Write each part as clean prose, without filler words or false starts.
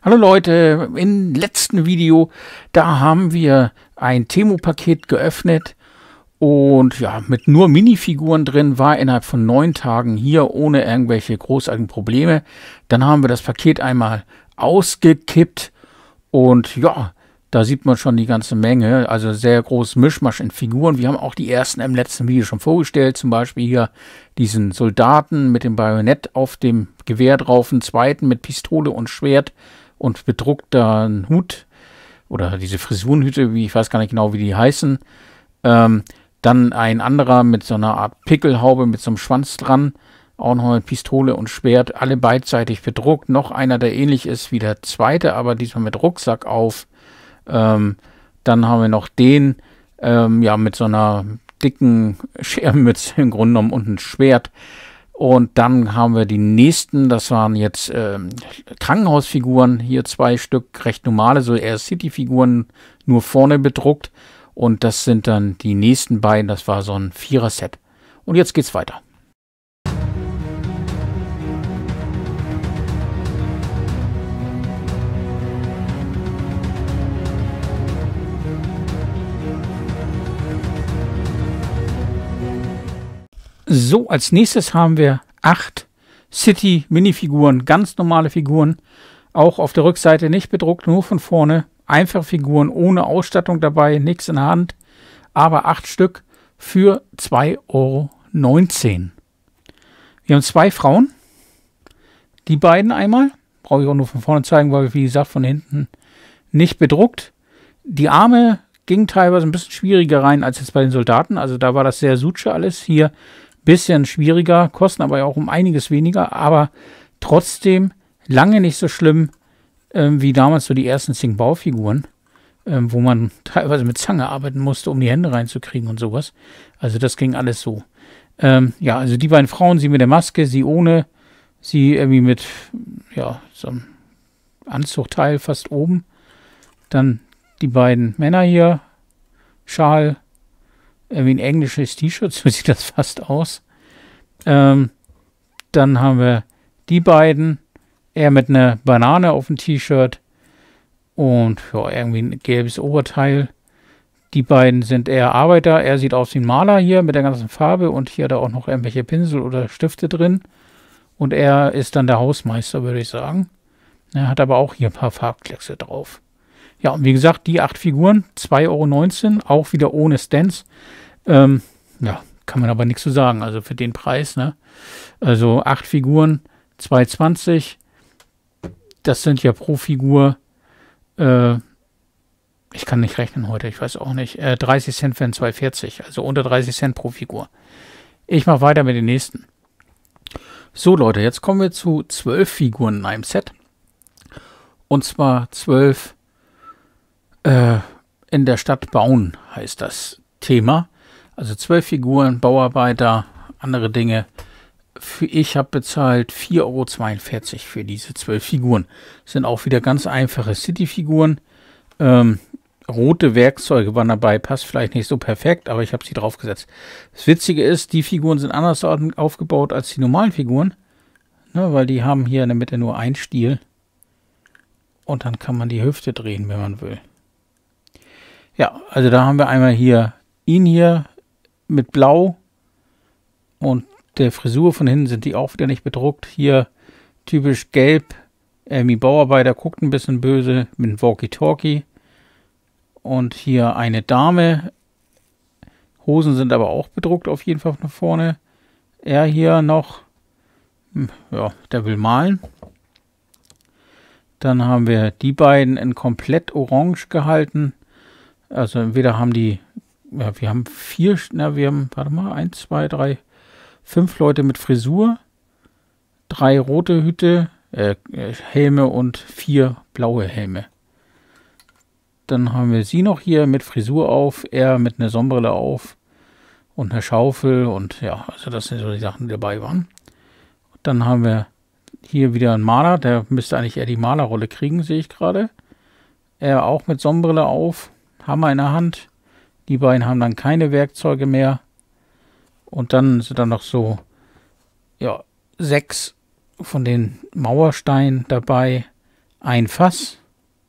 Hallo Leute, im letzten Video, da haben wir ein Temu-Paket geöffnet und ja, mit nur Minifiguren drin, war innerhalb von 9 Tagen hier ohne irgendwelche großartigen Probleme. Dann haben wir das Paket einmal ausgekippt und ja, da sieht man schon die ganze Menge, also sehr großes Mischmasch in Figuren. Wir haben auch die ersten im letzten Video schon vorgestellt, zum Beispiel hier diesen Soldaten mit dem Bajonett auf dem Gewehr drauf, einen zweiten mit Pistole und Schwert und bedruckter Hut oder diese Frisurenhüte, wie ich weiß gar nicht genau, wie die heißen. Dann ein anderer mit so einer Art Pickelhaube mit so einem Schwanz dran, auch noch eine Pistole und Schwert, alle beidseitig bedruckt. Noch einer, der ähnlich ist wie der zweite, aber diesmal mit Rucksack auf. Dann haben wir noch den, ja, mit so einer dicken Scherbenmütze im Grunde genommen und ein Schwert. Und dann haben wir die nächsten, das waren jetzt Krankenhausfiguren, hier 2 Stück, recht normale, so eher City-Figuren, nur vorne bedruckt. Und das sind dann die nächsten beiden, das war so ein 4er-Set. Und jetzt geht's weiter. So, als nächstes haben wir 8 City-Minifiguren, ganz normale Figuren, auch auf der Rückseite nicht bedruckt, nur von vorne. Einfache Figuren ohne Ausstattung dabei, nichts in der Hand, aber 8 Stück für 2,19 €. Wir haben 2 Frauen, die beiden einmal, brauche ich auch nur von vorne zeigen, weil, wie gesagt, von hinten nicht bedruckt. Die Arme gingen teilweise ein bisschen schwieriger rein als jetzt bei den Soldaten, also da war das sehr suche alles, hier bisschen schwieriger, kosten aber auch um einiges weniger, aber trotzdem lange nicht so schlimm wie damals so die ersten Sing-Bau-Figuren, wo man teilweise mit Zange arbeiten musste, um die Hände reinzukriegen und sowas. Also das ging alles so. Ja, also die beiden Frauen, sie mit der Maske, sie ohne, sie irgendwie mit, ja, so einem Anzugteil fast oben. Dann die beiden Männer hier, Schal, irgendwie ein englisches T-Shirt, so sieht das fast aus. Dann haben wir die beiden, er mit einer Banane auf dem T-Shirt und ja, irgendwie ein gelbes Oberteil. Die beiden sind eher Arbeiter, er sieht aus wie ein Maler hier mit der ganzen Farbe und hier hat er auch noch irgendwelche Pinsel oder Stifte drin. Und er ist dann der Hausmeister, würde ich sagen. Er hat aber auch hier ein paar Farbkleckse drauf. Ja, und wie gesagt, die 8 Figuren, 2,19 €, auch wieder ohne Stents. Ja, kann man aber nichts zu sagen, also für den Preis, ne? Also 8 Figuren, 2,20 €. Das sind ja pro Figur, ich kann nicht rechnen heute, ich weiß auch nicht, 30 Cent für ein 2,40 €, also unter 30 Cent pro Figur. Ich mache weiter mit den nächsten. So Leute, jetzt kommen wir zu 12 Figuren in einem Set. Und zwar 12 in der Stadt bauen, heißt das Thema. Also 12 Figuren, Bauarbeiter, andere Dinge. Ich habe bezahlt 4,42 € für diese 12 Figuren. Das sind auch wieder ganz einfache City-Figuren. Rote Werkzeuge waren dabei, passt vielleicht nicht so perfekt, aber ich habe sie draufgesetzt. Das Witzige ist, die Figuren sind anders aufgebaut als die normalen Figuren, ne, weil die haben hier in der Mitte nur einen Stiel. Und dann kann man die Hüfte drehen, wenn man will. Ja, also da haben wir einmal hier ihn hier mit Blau und der Frisur von hinten sind die auch wieder nicht bedruckt. Hier typisch gelb, irgendwie Bauarbeiter, guckt ein bisschen böse mit einem Walkie-Talkie. Und hier eine Dame. Hosen sind aber auch bedruckt auf jeden Fall nach vorne. Er hier noch, ja, der will malen. Dann haben wir die beiden in komplett orange gehalten. Also entweder haben die, ja, wir haben 4, na, wir haben, warte mal, 1, 2, 3, 5 Leute mit Frisur, 3 rote Hüte, Helme und 4 blaue Helme. Dann haben wir sie noch hier mit Frisur auf, er mit einer Sonnenbrille auf und einer Schaufel und ja, also das sind so die Sachen, die dabei waren. Dann haben wir hier wieder einen Maler, der müsste eigentlich eher die Malerrolle kriegen, sehe ich gerade. Er auch mit Sonnenbrille auf, Hammer in der Hand. Die beiden haben dann keine Werkzeuge mehr. Und dann sind da noch so, ja, 6 von den Mauersteinen dabei. ein Fass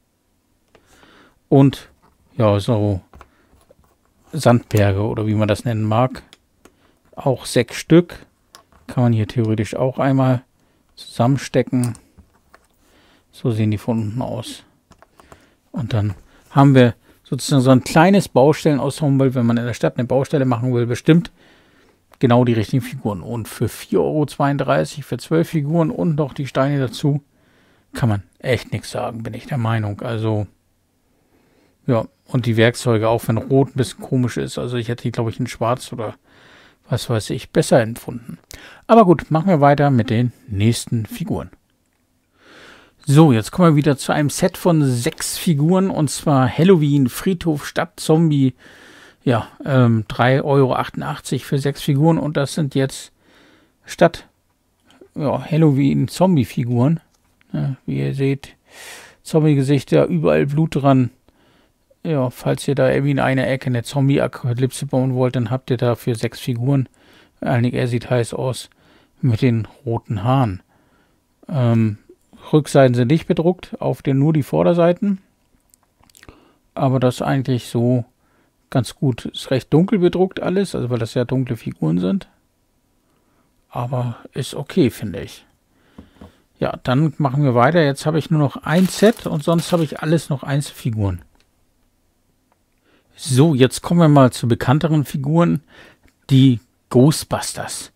und ja, so Sandberge oder wie man das nennen mag. Auch 6 Stück. Kann man hier theoretisch auch einmal zusammenstecken. So sehen die von unten aus. Und dann haben wir sozusagen so ein kleines Baustellenensemble, wenn man in der Stadt eine Baustelle machen will, bestimmt genau die richtigen Figuren. Und für 4,32 € für 12 Figuren und noch die Steine dazu, kann man echt nichts sagen, bin ich der Meinung. Also, ja, und die Werkzeuge, auch wenn Rot ein bisschen komisch ist. Also ich hätte die, glaube ich, in Schwarz oder was weiß ich, besser empfunden. Aber gut, machen wir weiter mit den nächsten Figuren. So, jetzt kommen wir wieder zu einem Set von 6 Figuren, und zwar Halloween, Friedhof, Stadt, Zombie. Ja, 3,88 € für 6 Figuren, und das sind jetzt statt Halloween Zombie-Figuren. Ja, wie ihr seht, Zombie-Gesichter, überall Blut dran. Ja, falls ihr da irgendwie in einer Ecke eine Zombie-Apokalypse bauen wollt, dann habt ihr dafür 6 Figuren. Er sieht heiß aus mit den roten Haaren. Rückseiten sind nicht bedruckt, nur die Vorderseiten. Aber das ist eigentlich so ganz gut. Ist recht dunkel bedruckt alles, also weil das ja dunkle Figuren sind. Aber ist okay, finde ich. Ja, dann machen wir weiter. Jetzt habe ich nur noch ein Set und sonst habe ich alles noch Einzelfiguren. So, jetzt kommen wir mal zu bekannteren Figuren. Die Ghostbusters.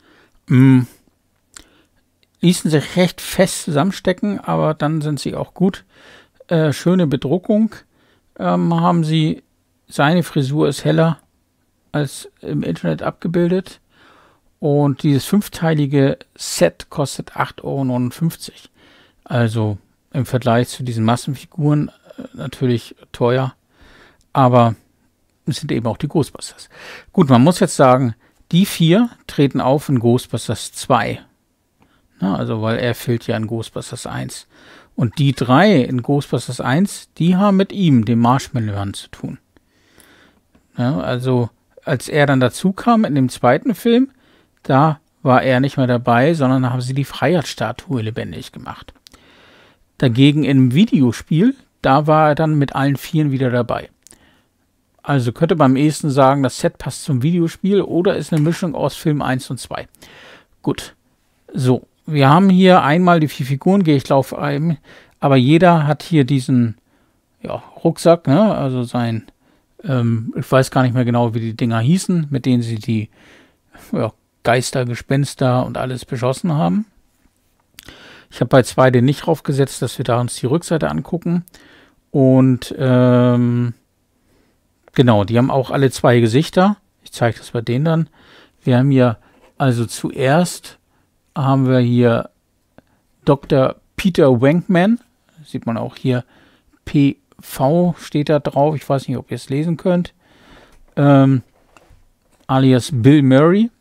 Ließen sich recht fest zusammenstecken, aber dann sind sie auch gut. Schöne Bedruckung haben sie. Seine Frisur ist heller als im Internet abgebildet. Und dieses 5-teilige Set kostet 8,59 €. Also im Vergleich zu diesen Massenfiguren natürlich teuer. Aber es sind eben auch die Ghostbusters. Gut, man muss jetzt sagen, die 4 treten auf in Ghostbusters 2. Na, also weil er fehlt ja in Ghostbusters 1. Und die 3 in Ghostbusters 1, die haben mit ihm, dem Marshmallow-Mann, zu tun. Ja, also als er dann dazu kam in dem zweiten Film, da war er nicht mehr dabei, sondern haben sie die Freiheitsstatue lebendig gemacht. Dagegen im Videospiel, da war er dann mit allen 4 wieder dabei. Also könnte man am ehesten sagen, das Set passt zum Videospiel oder ist eine Mischung aus Film 1 und 2. Gut, so, wir haben hier einmal die 4 Figuren, gehe ich drauf ein, aber jeder hat hier diesen Rucksack, ne? Also sein, ich weiß gar nicht mehr genau, wie die Dinger hießen, mit denen sie die Geister, Gespenster und alles beschossen haben. Ich habe bei 2 den nicht draufgesetzt, dass wir da uns die Rückseite angucken. Und genau, die haben auch alle 2 Gesichter. Ich zeige das bei denen dann. Wir haben hier also zuerst haben wir hier Dr. Peter Venkman. Sieht man auch hier PV steht da drauf. Ich weiß nicht, ob ihr es lesen könnt. Alias Bill Murray.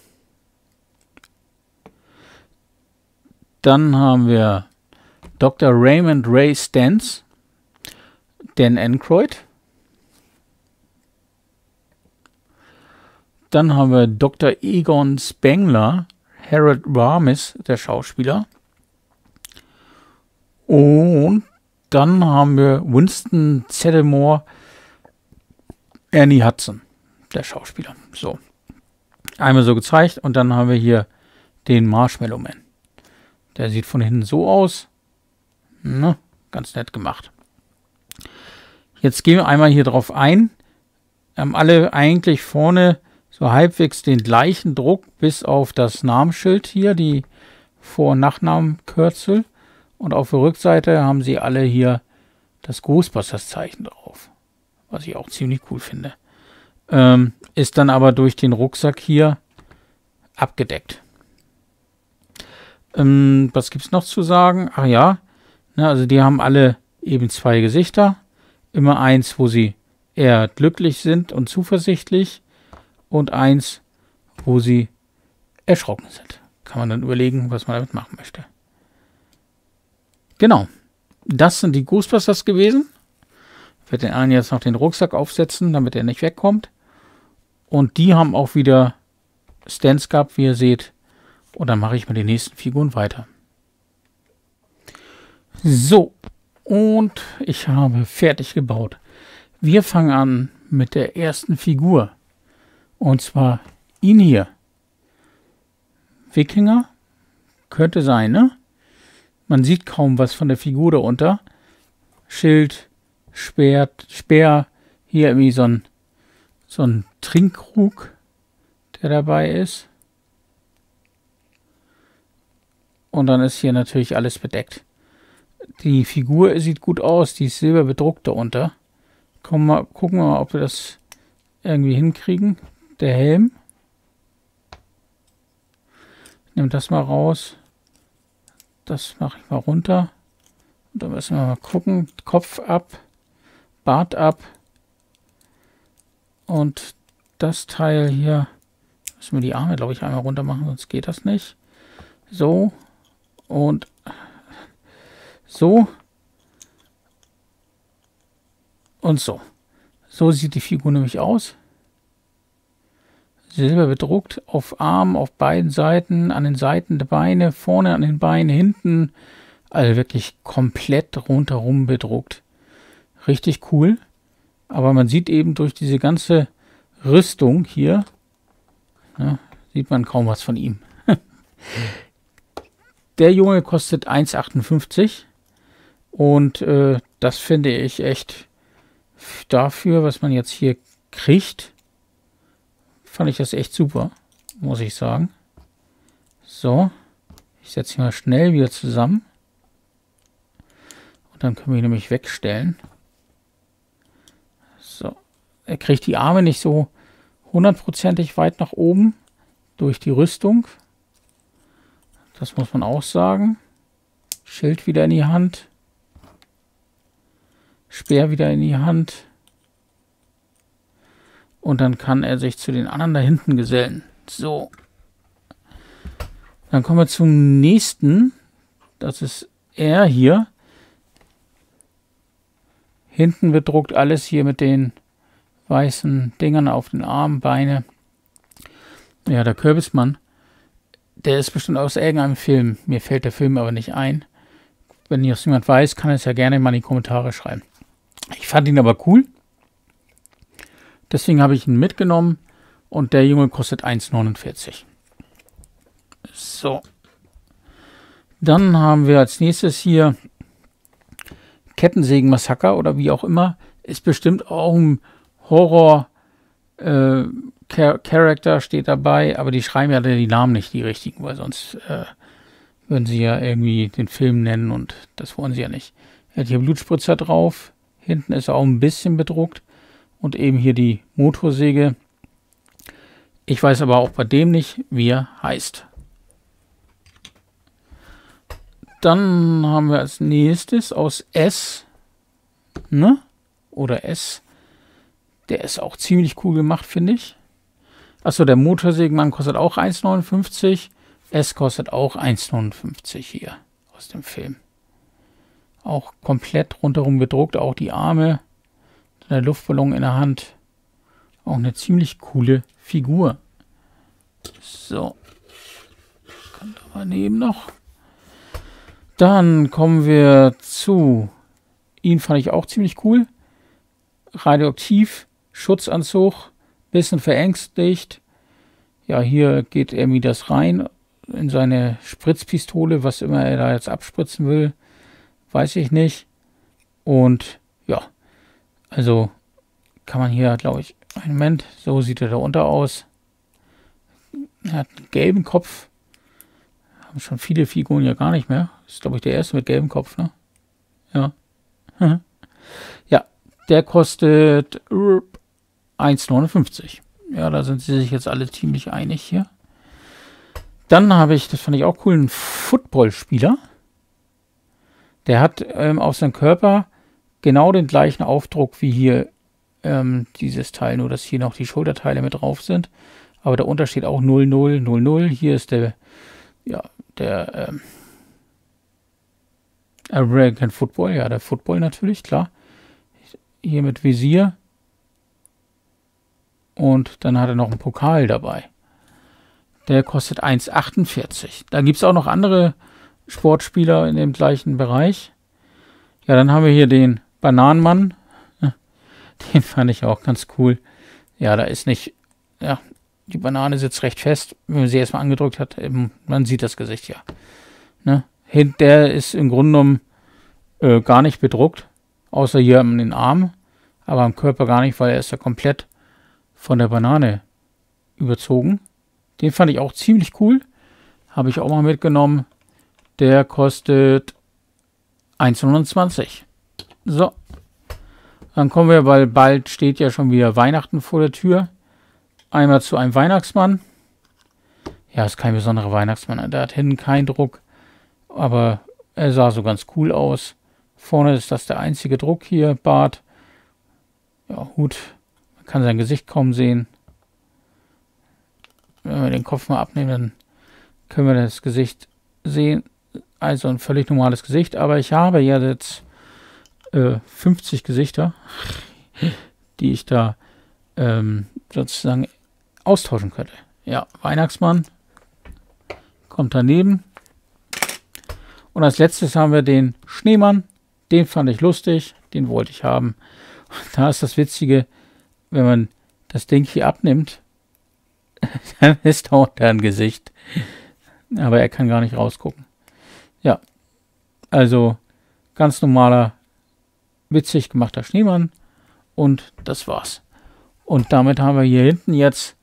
Dann haben wir Dr. Raymond Ray Stantz, Dan Aykroyd. Dann haben wir Dr. Egon Spengler, Harold Ramis, der Schauspieler. Und dann haben wir Winston Zeddemore, Ernie Hudson, der Schauspieler. So, einmal so gezeigt und dann haben wir hier den Marshmallow Man. Der sieht von hinten so aus. Na, ganz nett gemacht. Jetzt gehen wir einmal hier drauf ein. Haben alle eigentlich vorne so halbwegs den gleichen Druck, bis auf das Namensschild hier, die Vor- und Nachnamenkürzel. Und auf der Rückseite haben sie alle hier das Ghostbusters-Zeichen drauf. Was ich auch ziemlich cool finde. Ist dann aber durch den Rucksack hier abgedeckt. Was gibt es noch zu sagen? Ach ja, also die haben alle eben 2 Gesichter. Immer eins, wo sie eher glücklich sind und zuversichtlich. Und eins, wo sie erschrocken sind. Kann man dann überlegen, was man damit machen möchte. Genau, das sind die Ghostbusters gewesen. Ich werde den einen jetzt noch den Rucksack aufsetzen, damit er nicht wegkommt. Und die haben auch wieder Stands gehabt, wie ihr seht. Und dann mache ich mit den nächsten Figuren weiter. So, Und ich habe fertig gebaut. Wir fangen an mit der ersten Figur. Und zwar ihn hier. Wikinger. Könnte sein, ne? Man sieht kaum was von der Figur darunter. Schild, Speer. Hier irgendwie so ein Trinkkrug, der dabei ist. Und dann ist hier natürlich alles bedeckt. Die Figur sieht gut aus, die ist silber bedruckt darunter. Gucken wir mal, ob wir das irgendwie hinkriegen. Der Helm. Ich nehme das mal raus. Das mache ich mal runter. Und dann müssen wir mal gucken. Kopf ab. Bart ab. Und das Teil hier. Müssen wir die Arme, glaube ich, einmal runter machen, sonst geht das nicht. So. Und so. Und so. So sieht die Figur nämlich aus. Silber bedruckt, auf Armen, auf beiden Seiten, an den Seiten der Beine, vorne an den Beinen, hinten. Also wirklich komplett rundherum bedruckt. Richtig cool. Aber man sieht eben durch diese ganze Rüstung hier, ja, sieht man kaum was von ihm. Der Junge kostet 1,58 und das finde ich echt dafür, was man jetzt hier kriegt, fand ich das echt super, muss ich sagen. So, ich setze ihn mal schnell wieder zusammen und dann können wir ihn nämlich wegstellen. So, er kriegt die Arme nicht so hundertprozentig weit nach oben durch die Rüstung. Das muss man auch sagen. Schild wieder in die Hand. Speer wieder in die Hand. Und dann kann er sich zu den anderen da hinten gesellen. So. Dann kommen wir zum nächsten. Das ist er hier. Hinten bedruckt alles hier mit den weißen Dingern auf den Armen, Beine. Ja, der Kürbismann. Der ist bestimmt aus irgendeinem Film. Mir fällt der Film aber nicht ein. Wenn das jemand weiß, kann es ja gerne mal in die Kommentare schreiben. Ich fand ihn aber cool. Deswegen habe ich ihn mitgenommen. Und der Junge kostet 1,49. So. Dann haben wir als nächstes hier Kettensägen-Massaker oder wie auch immer. Ist bestimmt auch ein Horror Charakter steht dabei, aber die schreiben ja die Namen nicht, die richtigen, weil sonst würden sie ja irgendwie den Film nennen und das wollen sie ja nicht. Er hat hier Blutspritzer drauf, hinten ist er auch ein bisschen bedruckt und eben hier die Motorsäge. Ich weiß aber auch bei dem nicht, wie er heißt. Dann haben wir als nächstes aus S, ne? Oder S. Der ist auch ziemlich cool gemacht, finde ich. Achso, der Motorsägenmann kostet auch 1,59. S kostet auch 1,59 hier aus dem Film. Auch komplett rundherum gedruckt, auch die Arme. Der Luftballon in der Hand. Auch eine ziemlich coole Figur. So. Kommt aber neben noch. Dann kommen wir zu. Ihn fand ich auch ziemlich cool. Radioaktiv. Schutzanzug. Bisschen verängstigt. Ja, hier geht irgendwie das rein in seine Spritzpistole, was immer er da jetzt abspritzen will. Weiß ich nicht. Und ja, also kann man hier, glaube ich, einen Moment, so sieht er darunter aus. Er hat einen gelben Kopf. Haben schon viele Figuren ja gar nicht mehr. Das ist, glaube ich, der erste mit gelbem Kopf, ne? Ja. Ja, der kostet 1,59. Ja, da sind sie sich jetzt alle ziemlich einig hier. Dann habe ich, das fand ich auch cool, einen Footballspieler. Der hat auf seinem Körper genau den gleichen Aufdruck wie hier dieses Teil, nur dass hier noch die Schulterteile mit drauf sind. Aber der Unterschied auch 0000. Hier ist der, ja, der American Football, ja, der Football natürlich, klar. Hier mit Visier. Und dann hat er noch einen Pokal dabei. Der kostet 1,48. Da gibt es auch noch andere Sportspieler in dem gleichen Bereich. Ja, dann haben wir hier den Bananenmann. Den fand ich auch ganz cool. Ja, da ist nicht, ja, die Banane sitzt recht fest, wenn man sie erstmal angedrückt hat. Man sieht das Gesicht ja. Ne? Der ist im Grunde genommen gar nicht bedruckt, außer hier an den Armen, aber am Körper gar nicht, weil er ist ja komplett von der Banane überzogen. Den fand ich auch ziemlich cool. Habe ich auch mal mitgenommen. Der kostet 1,29. So. Dann kommen wir, weil bald steht ja schon wieder Weihnachten vor der Tür. Einmal zu einem Weihnachtsmann. Ja, ist kein besonderer Weihnachtsmann. Der hat hinten keinen Druck. Aber er sah so ganz cool aus. Vorne ist das der einzige Druck hier. Bart. Ja, Hut. Man kann sein Gesicht kaum sehen. Wenn wir den Kopf mal abnehmen, dann können wir das Gesicht sehen. Also ein völlig normales Gesicht. Aber ich habe ja jetzt 50 Gesichter, die ich da sozusagen austauschen könnte. Ja, Weihnachtsmann kommt daneben. Und als letztes haben wir den Schneemann. Den fand ich lustig, den wollte ich haben. Und da ist das Witzige, wenn man das Ding hier abnimmt, dann ist da unter ein Gesicht. Aber er kann gar nicht rausgucken. Ja, also ganz normaler, witzig gemachter Schneemann. Und das war's. Und damit haben wir hier hinten jetzt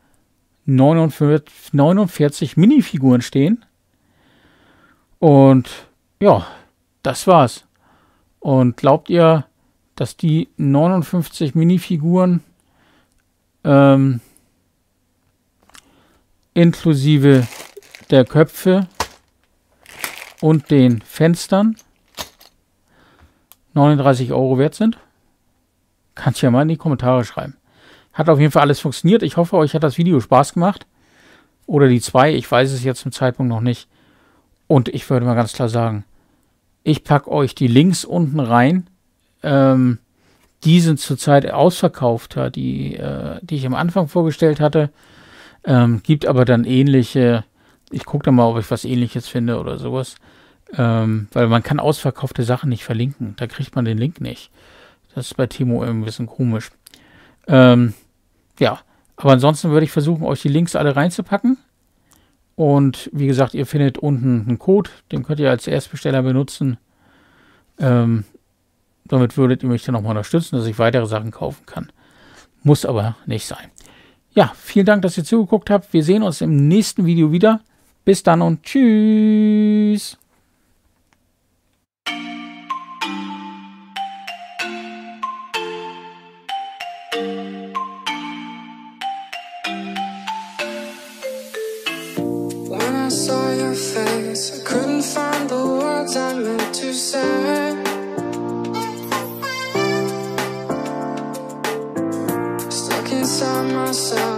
49 Minifiguren stehen. Und ja, das war's. Und glaubt ihr, dass die 59 Minifiguren inklusive der Köpfe und den Fenstern 39 € wert sind? Kannst ja mal in die Kommentare schreiben. Hat auf jeden Fall alles funktioniert. Ich hoffe, euch hat das Video Spaß gemacht. Oder die 2, ich weiß es jetzt zum Zeitpunkt noch nicht. Und ich würde mal ganz klar sagen, ich packe euch die Links unten rein. Die sind zurzeit ausverkauft, ja, die ich am Anfang vorgestellt hatte. Gibt aber dann ähnliche. Ich gucke dann mal, ob ich was Ähnliches finde oder sowas. Weil man kann ausverkaufte Sachen nicht verlinken. Da kriegt man den Link nicht. Das ist bei Timo ein bisschen komisch. Ja, aber ansonsten würde ich versuchen, euch die Links alle reinzupacken. Und wie gesagt, ihr findet unten einen Code. Den könnt ihr als Erstbesteller benutzen. Damit würdet ihr mich dann nochmal unterstützen, dass ich weitere Sachen kaufen kann. Muss aber nicht sein. Ja, vielen Dank, dass ihr zugeguckt habt. Wir sehen uns im nächsten Video wieder. Bis dann und tschüss. When I saw your face, I couldn't find the words I meant to say. Stuck inside myself.